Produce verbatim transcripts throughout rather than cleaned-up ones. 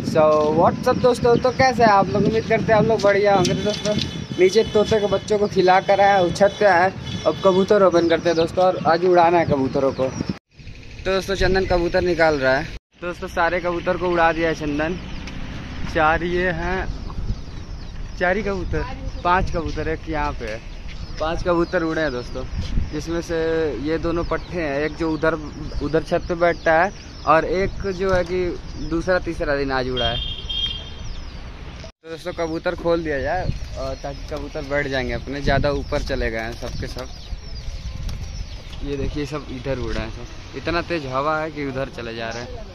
So what's up दोस्तों, तो कैसे हैं आप लोग? उम्मीद करते हैं आप लोग बढ़िया होंगे। तो दोस्तों नीचे तोते के बच्चों को खिला कर आया, छत पे आए, अब कबूतर ओपन करते हैं दोस्तों, और आज उड़ाना है कबूतरों को। तो दोस्तों चंदन कबूतर निकाल रहा है। तो दोस्तों सारे कबूतर को उड़ा दिया है चंदन। चार ये हैं, चार ही कबूतर, पाँच कबूतर एक यहाँ पे है, पांच कबूतर उड़े हैं दोस्तों, जिसमें से ये दोनों पट्टे हैं, एक जो उधर उधर छत पे बैठता है और एक जो है कि दूसरा तीसरा दिन आज उड़ा है। तो दोस्तों कबूतर खोल दिया जाए और ताकि कबूतर बैठ जाएंगे अपने, ज़्यादा ऊपर चले गए हैं सब के सब। ये देखिए सब इधर उड़ा है, सब इतना तेज हवा है कि उधर चले जा रहे हैं।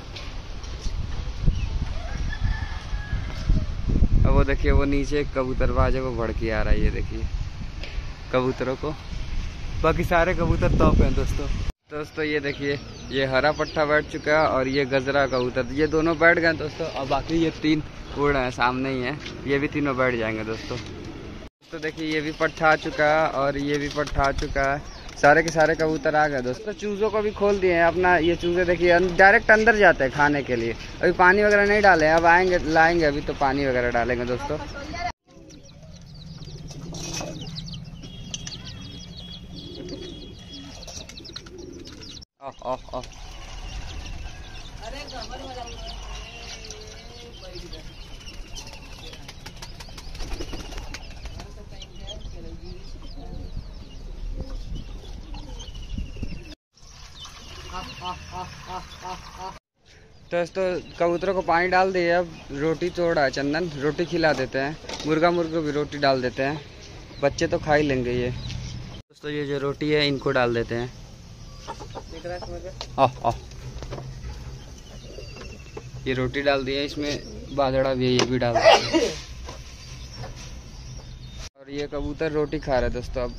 अब वो देखिए वो नीचे एक कबूतरबाज है, वो भड़की आ रहा है, ये देखिए कबूतरों को। बाकी सारे कबूतर टॉप हैं दोस्तों। दोस्तों ये देखिए ये हरा पट्टा बैठ चुका है और ये गजरा कबूतर, ये दोनों बैठ गए दोस्तों। और बाकी ये तीन उड़ रहे हैं, सामने ही है, ये भी तीनों बैठ जाएंगे दोस्तों। तो देखिए ये भी पट्टा आ चुका है और ये भी पट्टा आ चुका है, सारे के सारे कबूतर आ गए दोस्तों। चूज़ों को भी खोल दिए हैं अपना। ये चूज़े देखिए डायरेक्ट अंदर जाते हैं खाने के लिए, अभी पानी वगैरह नहीं डाले, अब आएंगे लाएंगे अभी तो पानी वगैरह डालेंगे दोस्तों। ओह ओह ओह तो दोस्तों कबूतरों को पानी डाल दिए, अब रोटी तोड़ा है चंदन, रोटी खिला देते हैं। मुर्गा मुर्गा भी रोटी डाल देते हैं, बच्चे तो खा ही लेंगे ये। दोस्तों ये जो रोटी है इनको डाल देते हैं। ओह ओह ये रोटी डाल दी है, इसमें बाजड़ा भी है, ये भी डाल देते हैं। और ये कबूतर रोटी खा रहे हैं दोस्तों। अब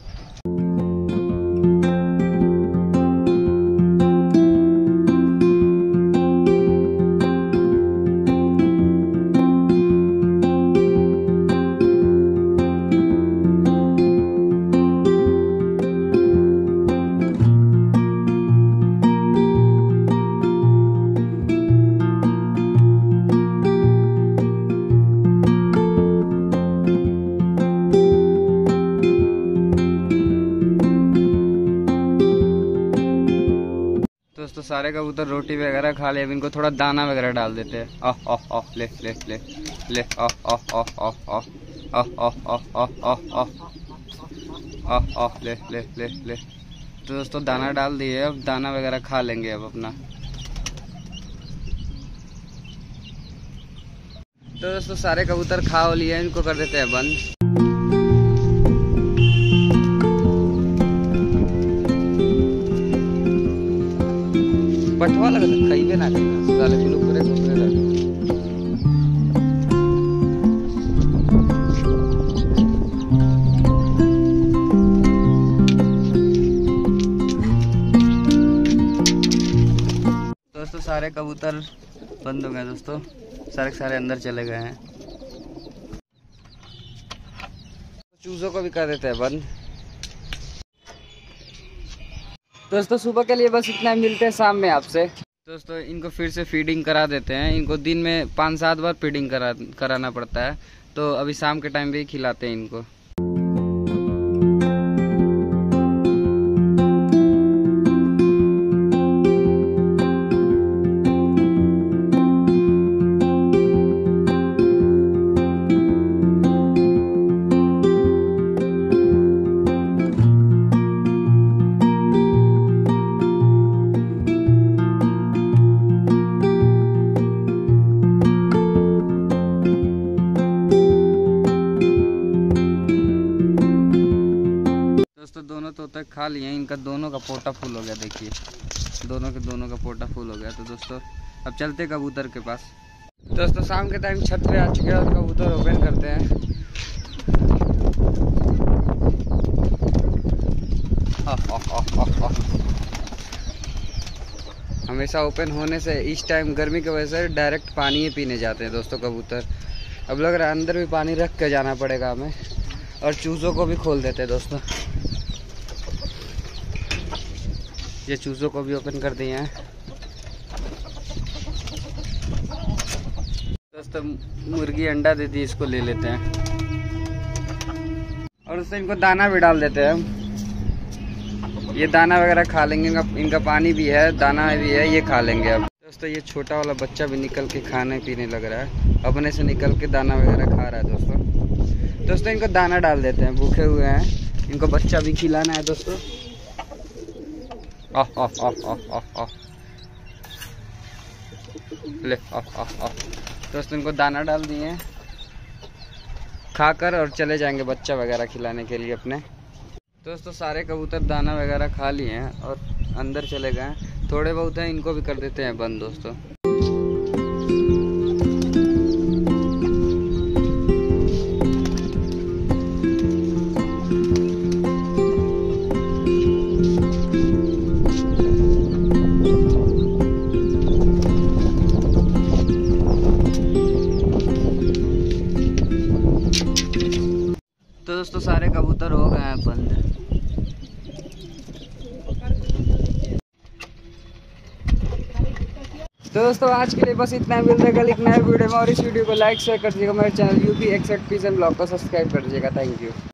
दोस्तों सारे कबूतर रोटी वगैरह खा ले, अब इनको थोड़ा दाना वगैरह डाल देते हैं। ओह ओह ओह ले ले ले ले ओह ओह ओह ओह ओह ओह ओह ओह ओह ओह ओह ओह ओह ले ले ले ले। तो दोस्तों दाना डाल दिए, अब दाना वगैरह खा लेंगे अब अपना। तो दोस्तों सारे कबूतर खा लिए, इनको कर देते हैं बंद। पटवा लगा था कहीं भी ना कहीं साले पूरे पूरे घूमने लगे। दोस्तों सारे कबूतर बंद हो गए दोस्तों, सारे के सारे अंदर चले गए हैं। चूज़ों को भी कर देते हैं बंद। दोस्तों सुबह के लिए बस इतना, मिलते हैं शाम में आपसे। दोस्तों इनको फिर से फीडिंग करा देते हैं, इनको दिन में पाँच सात बार फीडिंग करा कराना पड़ता है, तो अभी शाम के टाइम भी खिलाते हैं इनको। दोनों तोते खा लिए, इनका दोनों का पोटा फुल हो गया, देखिए दोनों के दोनों का पोटा फुल हो गया। तो दोस्तों अब चलते कबूतर के पास। दोस्तों शाम के टाइम छत पे आ चुके हैं और कबूतर ओपन करते हैं। हमेशा ओपन होने से इस टाइम गर्मी की वजह से डायरेक्ट पानी ही पीने जाते हैं दोस्तों कबूतर। अब लग रहा है अंदर भी पानी रख के जाना पड़ेगा हमें। और चूज़ों को भी खोल देते हैं दोस्तों, ये चूज़ों को भी ओपन कर दिए हैं। दोस्तों मुर्गी अंडा देती है, इसको ले लेते हैं और उससे इनको दाना भी डाल देते हैं। ये दाना वगैरह खा लेंगे, इनका, इनका पानी भी है, दाना भी है, ये खा लेंगे। अब दोस्तों ये छोटा वाला बच्चा भी निकल के खाने पीने लग रहा है, अपने से निकल के दाना वगैरह खा रहा है। दोस्तों दोस्तों इनको दाना डाल देते हैं, भूखे हुए हैं, इनको बच्चा भी खिलाना है दोस्तों। आह आह आह आह आह आह ले आह आह आह। दोस्तों इनको दाना डाल दिए, खाकर और चले जाएंगे बच्चा वगैरह खिलाने के लिए अपने। दोस्तों सारे कबूतर दाना वगैरह खा लिए हैं और अंदर चले गए हैं। थोड़े बहुत हैं, इनको भी कर देते हैं बंद दोस्तों। तो दोस्तों सारे कबूतर हो गए हैं बंद। तो दोस्तों आज के लिए बस इतना, मिलते हैं कल एक नए वीडियो में। और इस वीडियो को लाइक शेयर कर दीजिएगा, मेरे चैनल यूपी एक्सएट पीजन ब्लॉग को सब्सक्राइब कर दीजिएगा। Thank you.